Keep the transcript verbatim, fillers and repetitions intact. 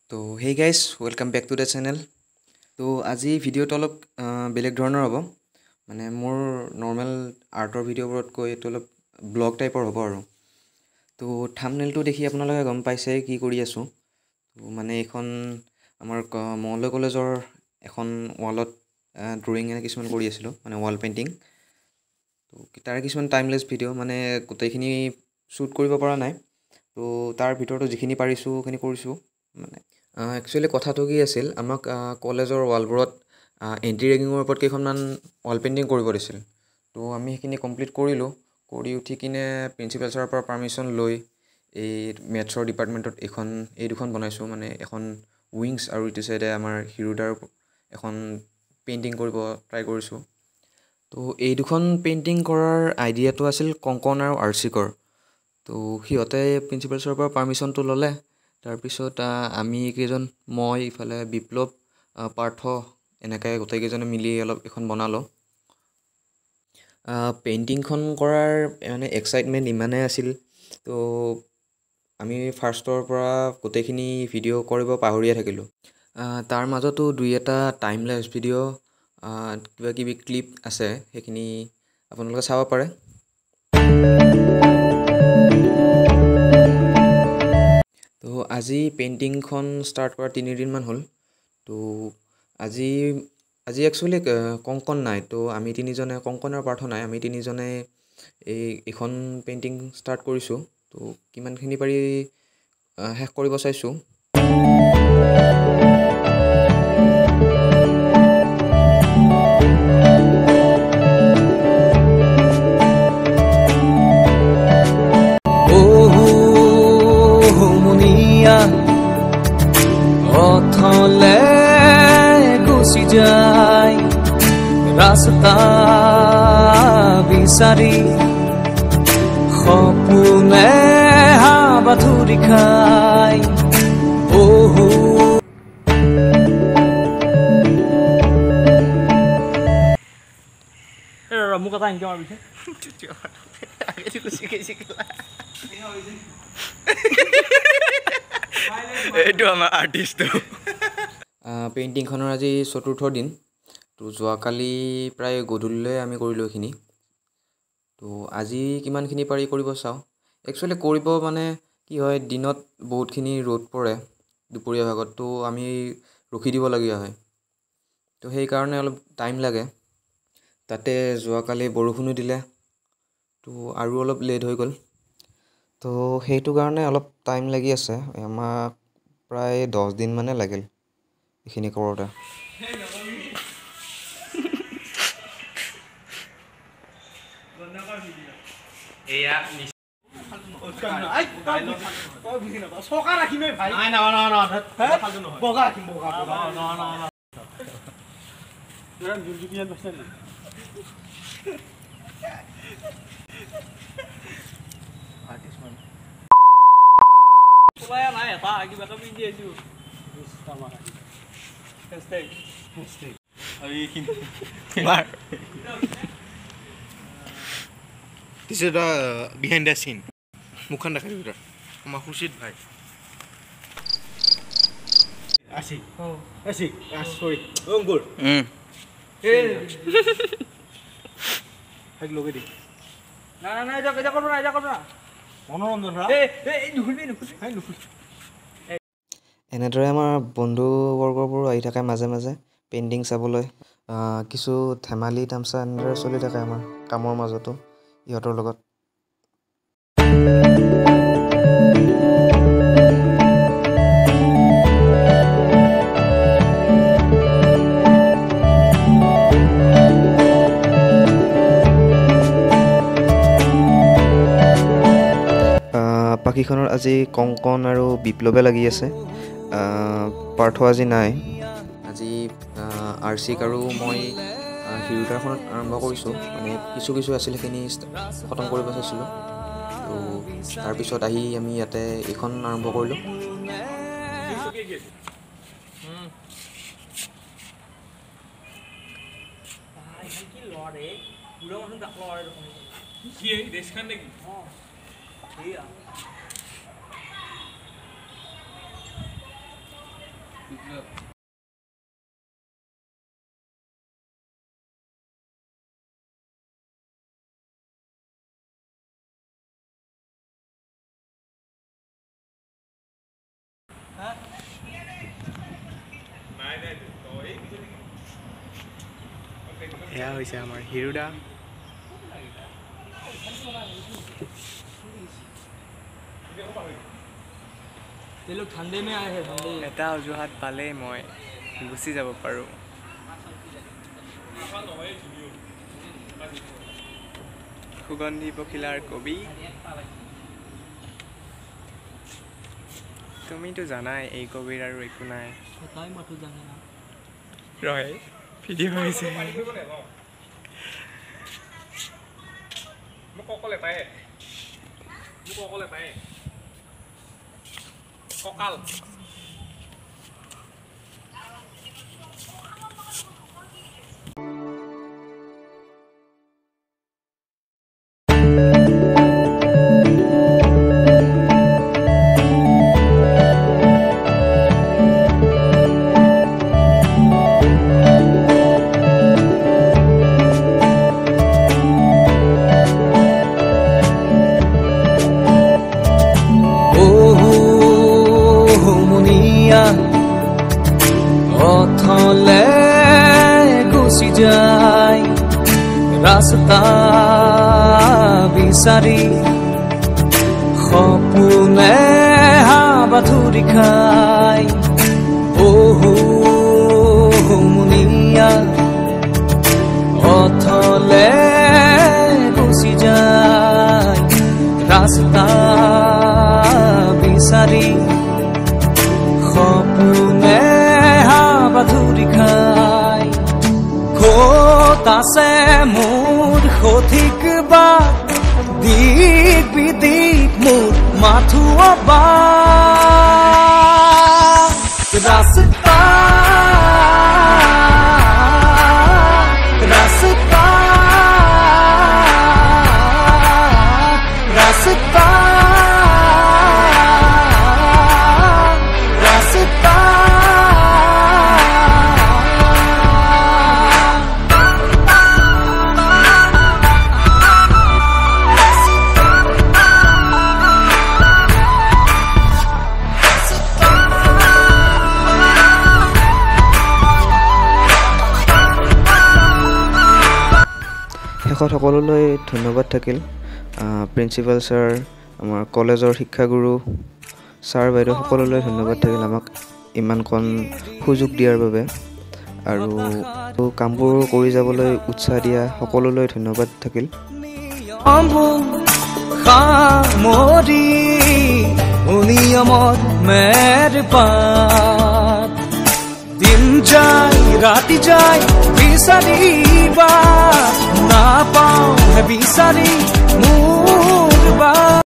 তো hey guys welcome back to the channel. তো আজি ভিডিঅ'টো অলপ বেলেগ ধৰণৰ হ'ব, মানে মোৰ নৰ্মেল আৰ্টৰ ভিডিঅ'বোৰতকৈ এইটো অলপ ব্লগ টাইপৰ হ'ব আৰু। তো থাম্বনেইলটো দেখি আপোনালোকে গম পাইছে কি কৰি আছোঁ। তো মানে এইখন আমাৰ মঙলদৈ কলেজৰ এখন ৱালত ড্ৰয়িং এনে কিছুমান কৰি আছিলোঁ, মানে ৱাল পেইণ্টিং। তো তাৰে কিছুমান টাইমলেছ ভিডিঅ', মানে গোটেইখিনি শ্বুট কৰিব পৰা নাই। তো তাৰ ভিতৰতো যিখিনি পাৰিছোঁ সেইখিনি কৰিছোঁ। মানে একচুৱেলি কথাটো কি আছিল, আমাক কলেজৰ ৱালবোৰত এণ্টি ৰেগিঙৰ ওপৰত কেইখনমান ৱাল পেইণ্টিং কৰিব দিছিল। তো আমি সেইখিনি কমপ্লিট কৰিলোঁ। কৰি উঠি কিনে প্ৰিন্সিপাল ছাৰৰ পৰা পাৰ্মিশ্যন লৈ এই মেথছৰ ডিপাৰ্টমেণ্টত এইখন এই দুখন বনাইছোঁ, মানে এখন উইংছ আৰু ইটো চাইডে আমাৰ হিৰোদাৰ এখন পেইণ্টিং কৰিব ট্ৰাই কৰিছোঁ। তো এই দুখন পেইণ্টিং কৰাৰ আইডিয়াটো আছিল কংকন আৰু আৰ্চিকৰ। তো সিহঁতে প্ৰিন্সিপাল ছাৰৰ পৰা পাৰ্মিশ্যনটো ল'লে। তাৰপিছত আমি কেইজন, মই ইফালে বিপ্লৱ, পাৰ্থ, এনেকৈ গোটেইকেইজনে মিলি অলপ এখন বনালোঁ। পেইণ্টিংখন কৰাৰ মানে এক্সাইটমেণ্ট ইমানেই আছিল, তো আমি ফাৰ্ষ্টৰ পৰা গোটেইখিনি ভিডিঅ' কৰিব পাহৰিয়ে থাকিলোঁ। তাৰ মাজতো দুই এটা টাইমলেছ ভিডিঅ' কিবা কিবি ক্লিপ আছে, সেইখিনি আপোনালোকে চাব পাৰে। তো আজি পেইণ্টিংখন ষ্টাৰ্ট কৰা তিনিদিনমান হ'ল। তো আজি আজি একচুৱেলি কংকন নাই, তো আমি তিনিজনে, কংকন আৰু পাৰ্থ নাই, আমি তিনিজনে এই এইখন পেইণ্টিং ষ্টাৰ্ট কৰিছোঁ। তো কিমানখিনি পাৰি শেষ কৰিব চাইছোঁ। অথলে গুচি যায় ৰাস্তা বিচাৰি, সপোনে হাবাথুৰি খায়। বহু মোক এটা ইনকাম আবিছে এইটো আমাৰ আৰ্টিষ্টটো। পেইণ্টিংখনৰ আজি চতুৰ্থ দিন। তো যোৱাকালি প্ৰায় গধূলিলৈ আমি কৰিলোঁ এইখিনি। তো আজি কিমানখিনি পাৰি কৰিব চাওঁ। একচুৱেলি কৰিব মানে কি হয়, দিনত বহুতখিনি ৰ'দ পৰে দুপৰীয়া ভাগত, তো আমি ৰখি দিবলগীয়া হয়। তো সেইকাৰণে অলপ টাইম লাগে। তাতে যোৱাকালি বৰষুণো দিলে, তো আৰু অলপ লেট হৈ গ'ল। তো সেইটো কাৰণে অলপ টাইম লাগি আছে। আমাক প্ৰায় দহ দিন মানে লাগিল এইখিনি কৰোঁতে। This is the behind the scene. Mukhan rakha dibra. Ama Khurshid bhai. Asik. Oh. Asik. Ah, sorry. Oh, good. Hmm. Hey. Hag loge di. Na na na, ja ja korbo na, ja korbo na. Monoranjan ra. Hey, hey, nukhulbi nukhulbi. Hai nukhul. এনেদৰে আমাৰ বন্ধুবৰ্গবোৰ আহি থাকে মাজে মাজে painting চাবলৈ। কিছু ধেমালি তামচা এনেদৰে চলি থাকে আমাৰ কামৰ মাজতো ইহঁতৰ লগত। বাকীখনৰ আজি কংকন আৰু বিপ্লৱে লাগি আছে। পাৰ্থ আজি নাই। আজি আৰ্চিক আৰু মই হিৰোদাৰখনত আৰম্ভ কৰিছোঁ, মানে কিছু কিছু আছিল সেইখিনি খতম কৰিব চাইছিলোঁ। তো তাৰপিছত আহি আমি ইয়াতে এইখন আৰম্ভ কৰিলোঁ। এয়া হৈছে আমাৰ হিৰুদা ये लोग ठंडे में आए हैं ठंडे এটা অজুহাত পালে মই গুচি যাব পাৰোঁ সুগন্ধি পখিলাৰ কবি তুমিতো জানাই এই কবিৰ আৰু একো নাই बताई मत जाने ना ৰয় ভিডিঅ' হৈছে মোক অকলে পায় মোক অকলে পায় ককাল जाय रास्ता বিচাৰি সপোনে হাবাথুৰি খাই ওহো মুনিয়া অথলে গুচি যায় ৰাস্তা বিচাৰি সপোনে হাবাথুৰি খাই ক'ত আছে মোৰ সঠিক বাট দিক বিদিক মোৰ মাথো ৰাস্তা ৰাস্তা ৰাস্তা ৰাস্তা শেষত সকলোলৈ ধন্যবাদ থাকিল প্ৰিন্সিপাল ছাৰ আমাৰ কলেজৰ শিক্ষাগুৰু ছাৰ বাইদেউ সকলোলৈ ধন্যবাদ থাকিল আমাক ইমানকণ সুযোগ দিয়াৰ বাবে আৰু কামবোৰ কৰি যাবলৈ উৎসাহ দিয়া সকলোলৈ ধন্যবাদ থাকিল দিন যায় ৰাতি যায় বিচাৰিবা নাপাওঁ বিচাৰি মোৰ